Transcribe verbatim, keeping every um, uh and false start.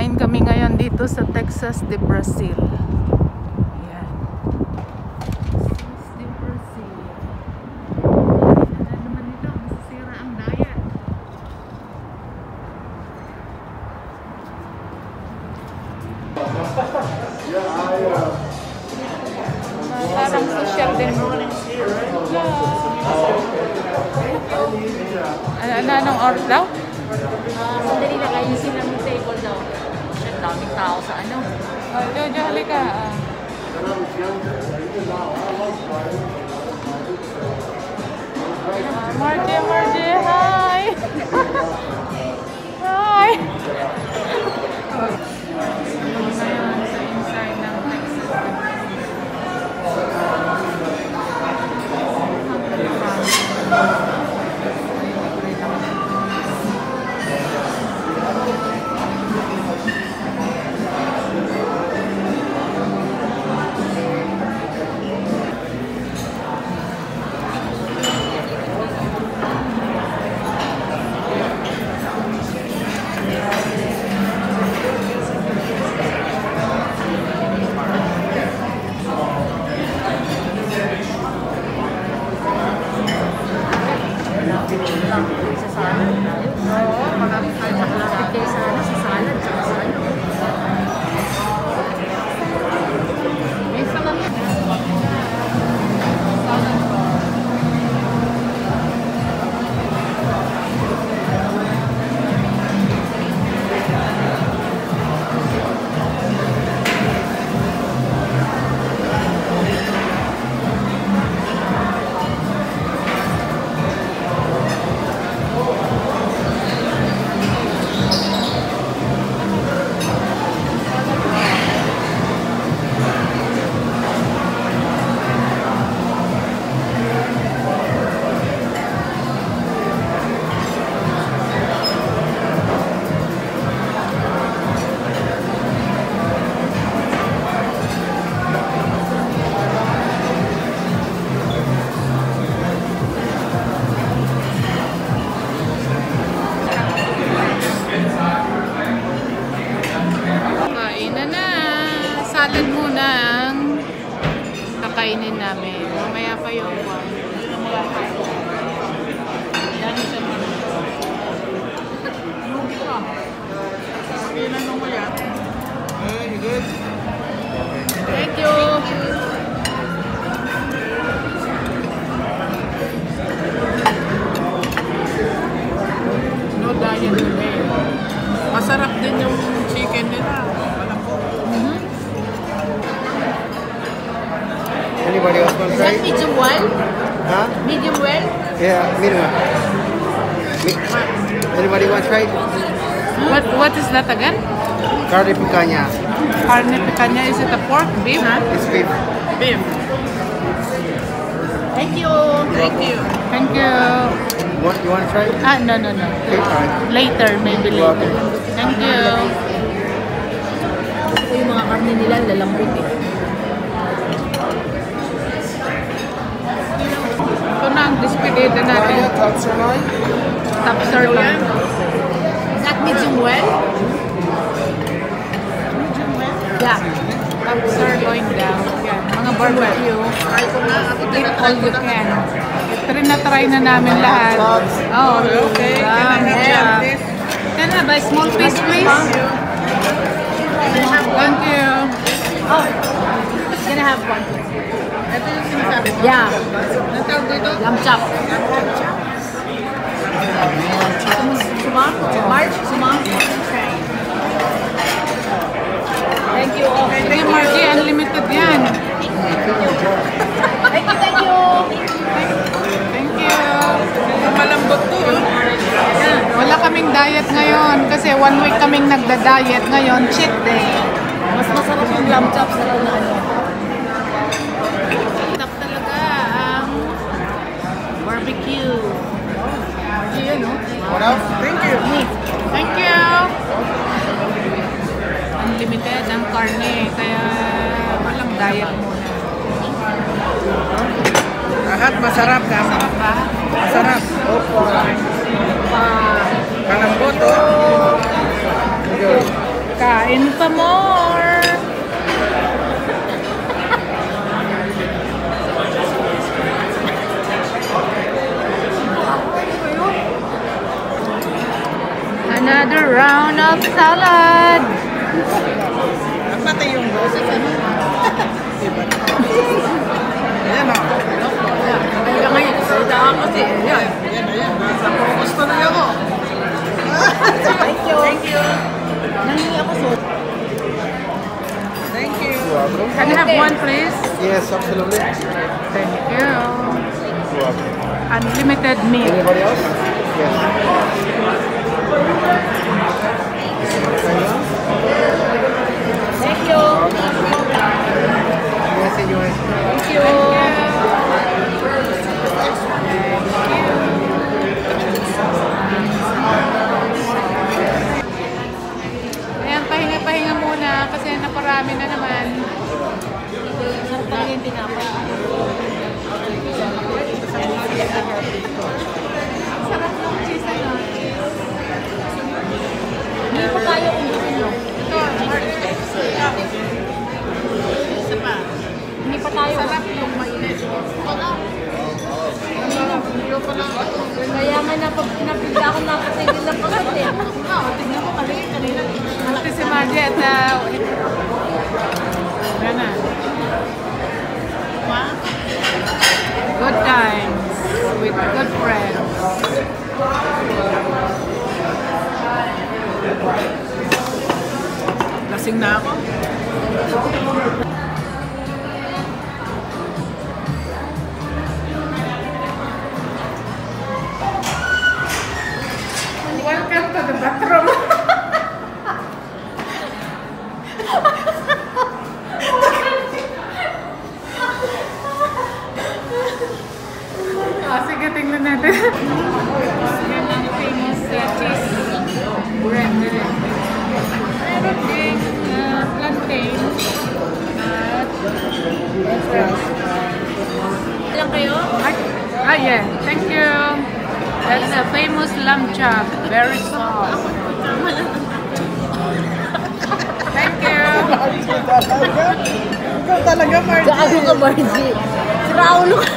Kakain kami ngayon dito sa Texas de Brazil. Ayan. Texas de Brazil. Ano naman ito? Masisira ang diet. Parang social din. Ano, ano, anong order daw? Uh, sandali lang, ayusin lang yung table daw. Ang daming tao sa ano. Oh, Jojo, halika. Uh, Margie, Margie, hi! Hi! Ngayon sa inside ng Texas. Salad muna ang kakainin namin. Mamaya pa yung one. Yan siya muna. Lugi ka. Sakinan mo yan. Hey, good. Thank you. No diet today. Masarap din yung chicken nila. Anybody else want to try? Is that medium well? Huh? Medium well? Yeah, medium. Me Anybody want to try? What What is that again? Carne picanha. Carne picanha. Is it a pork, beef? Huh? It's beef. Beef. Thank you. Thank you. Thank you. What you want to try? Ah, no, no, no. Okay, fine. Later, maybe later. Thank you. Ito yung mga karne nila, lalambot eh. Ito na ang despedida natin. Top sirloin. Top sirloin. Is that medium well? Medium well? Yeah. Top sirloin daw. Yan. Mga barbecue. Eat all you can. Try na try na namin lahat. Oh, okay. Can I have this? Can I have a small piece, please? Thank you. Oh, can I have one? Ito yung sinasabi ko. Yeah. Natawag dito? Lamb chop. Sumang? March? Sumang? Thank you. Oh, Thank you, Margie. Unlimited yan. Thank you, thank you. Thank you. Malambot to. Wala kaming diet ngayon kasi one week kaming nagda-diet ngayon. Cheat day. Mas masarap yung lamb chop sa ano. Tap talaga ang barbecue. Margie yun, no? What else? Thank you. Thank you. Unlimited ang karne kaya walang diet muna. Lahat masarap ka. Masarap ba? Masarap. Opo. Kalambot, oh. Kain pa more! Another round of salad! Pati yung boses, ano? Ayan o. Kaya ngayon, salita ako kasi. Ayan, ayan, ayan. Nasa focus ko na ako. Thank you. Thank you. Nangingi ako so. Thank you. Can I have one, please? Yes, absolutely. Thank you. Unlimited meal. Anybody else? Yes. Thank you. Yes, you guys. Thank you. Ayan, pahinga-pahinga muna kasi naparami na naman. Sarap talaga yung tinapay. Sarap ng cheese ano. Hindi pa kaya kung ano. Ito, Isa pa. Hindi pa tayo. sarap yung mainit. Kaya nga napag napigla ako nakatigil na pagkat eh. Oo, tignan mo kanina. Kanina. Ito si Maji at uh, yan na. Good times with good friends. Lasing na ako. Welcome to the bathroom. Ah, sige, tingnan natin. Yan ang famous uh, cheese bread nila. Meron din uh, plantain at Ilang kayo? Ay, ah, yeah. Thank you. That's a famous lamb chop. Very soft. Thank you. Ikaw talaga, Margie. Gaano ka, Margie? Sira ulo ka.